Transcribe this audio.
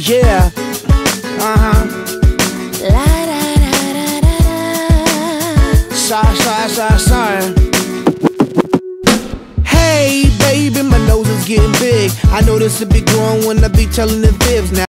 Yeah. Sorry. Hey, baby, my nose is getting big. I know this will be growing when I be telling the fibs now.